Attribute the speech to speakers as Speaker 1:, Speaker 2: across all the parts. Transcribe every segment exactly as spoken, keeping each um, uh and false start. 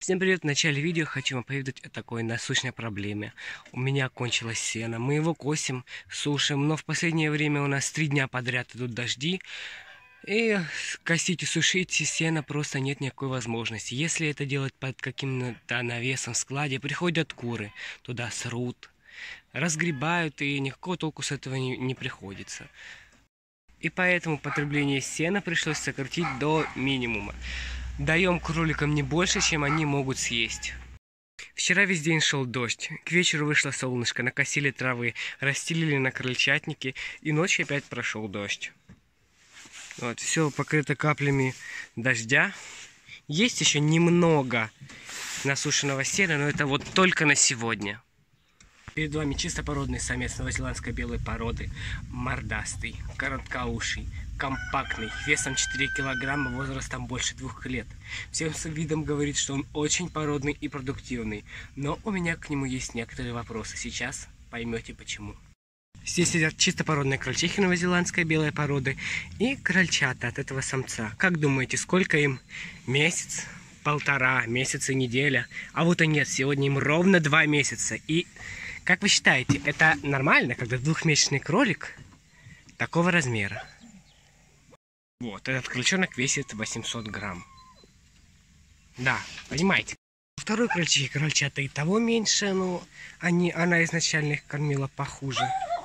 Speaker 1: Всем привет! В начале видео хочу вам поведать о такой насущной проблеме. У меня кончилось сено, мы его косим, сушим, но в последнее время у нас три дня подряд идут дожди. И косить и сушить сено просто нет никакой возможности. Если это делать под каким-то навесом в складе, приходят куры, туда срут, разгребают, и никакого толку с этого не, не приходится. И поэтому потребление сена пришлось сократить до минимума. Даем кроликам не больше, чем они могут съесть. Вчера весь день шел дождь, к вечеру вышло солнышко, накосили травы, расстелили на крольчатнике, и ночью опять прошел дождь. Вот, все покрыто каплями дождя. Есть еще немного насушенного сена, но это вот только на сегодня. Перед вами чистопородный самец новозеландской белой породы, мордастый, короткоуший, компактный, весом четыре килограмма, возрастом больше двух лет. Всем своим видом говорит, что он очень породный и продуктивный, но у меня к нему есть некоторые вопросы. Сейчас поймете почему. Здесь сидят чистопородные крольчихи новозеландской белой породы и крольчата от этого самца. Как думаете, сколько им? Месяц? Полтора? Месяц и неделя? А вот и нет, сегодня им ровно два месяца. И как вы считаете, это нормально, когда двухмесячный кролик такого размера? Вот, этот крольчонок весит восемьсот грамм. Да, понимаете. Второй крольчихи крольчата и того меньше, но они, она изначально их кормила похуже.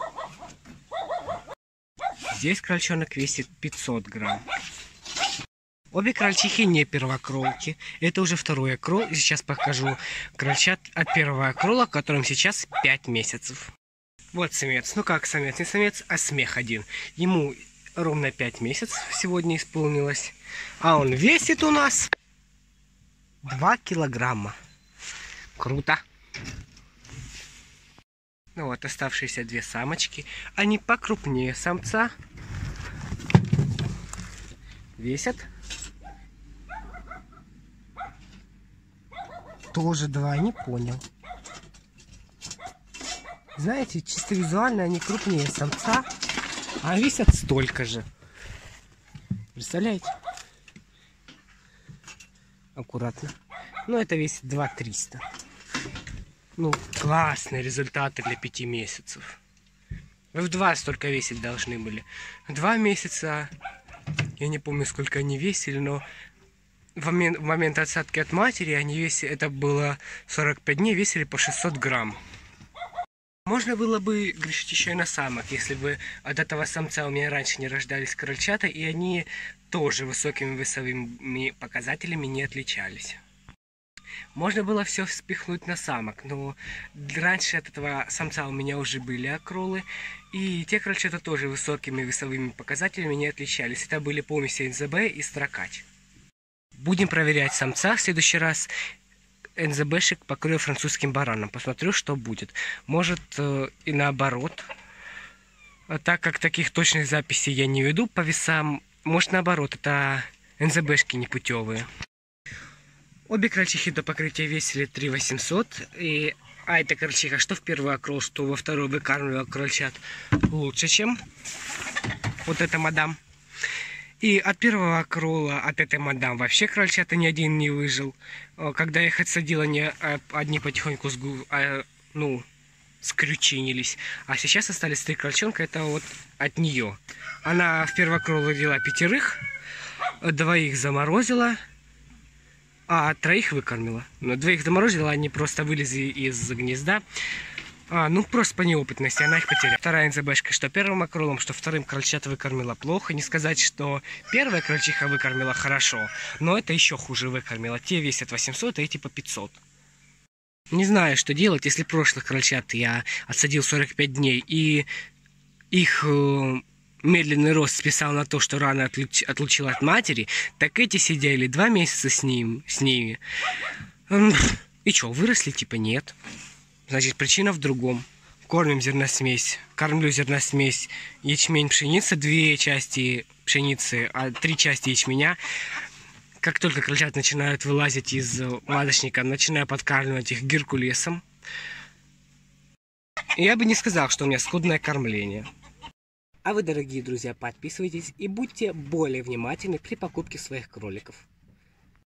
Speaker 1: Здесь крольчонок весит пятьсот грамм. Обе крольчихи не первокролки. Это уже второй окрол. И сейчас покажу крольчат от первого окрола, которым сейчас пять месяцев. Вот самец. Ну как самец? Не самец, а смех один. Ему ровно пять месяцев сегодня исполнилось. А он весит у нас два килограмма. Круто. Ну вот оставшиеся две самочки. Они покрупнее самца. Весят тоже два, не понял. Знаете, чисто визуально они крупнее самца, а весят столько же. Представляете? Аккуратно. Ну, это весит два триста. Ну, классные результаты для пяти месяцев. Вы в два столько весить должны были. Два месяца, я не помню, сколько они весили, но в момент, в момент отсадки от матери они весили, это было сорок пять дней, весили по шестьсот грамм. Можно было бы грешить еще и на самок, если бы от этого самца у меня раньше не рождались крольчата, и они тоже высокими весовыми показателями не отличались. Можно было все спихнуть на самок, но раньше от этого самца у меня уже были окролы, и те крольчата тоже высокими весовыми показателями не отличались. Это были помеси эн зэ бэ и строкач. Будем проверять самца в следующий раз. эн зэ бэшек покрою французским бараном. Посмотрю, что будет. Может э, и наоборот. А так как таких точных записей я не веду по весам, может наоборот, это эн зэ бэшки непутевые. Обе крольчихи до покрытия весили три восемьсот. И... А эта крольчиха, что в первый окрол, что во второй выкармливала крольчат, лучше, чем вот эта мадам. И от первого окрола, от этой мадам, вообще крольчата ни один не выжил. Когда я их отсадила, они одни потихоньку сгу, а, ну, скрючинились. А сейчас остались три крольчонка, это вот от нее. Она в первый окрол родила пятерых, двоих заморозила, а троих выкормила. Но двоих заморозила, они просто вылезли из гнезда. А, ну, просто по неопытности, она их потеряла. Вторая эн зэ бэшка, что первым окролом, что вторым крольчат выкормила плохо. Не сказать, что первая крольчиха выкормила хорошо, но это еще хуже выкормила. Те весят восемьсот, а эти по пятьсот. Не знаю, что делать, если прошлых крольчат я отсадил сорок пять дней, и их э, медленный рост списал на то, что рано отлуч, отлучил от матери, так эти сидели два месяца с, ним, с ними. И что, выросли? Типа нет. Значит, причина в другом. Кормим зерносмесь, кормлю зерносмесь, ячмень, пшеница, две части пшеницы, а три части ячменя. Как только крольчат начинают вылазить из маточника, начинаю подкармливать их геркулесом. Я бы не сказал, что у меня скудное кормление. А вы, дорогие друзья, подписывайтесь и будьте более внимательны при покупке своих кроликов.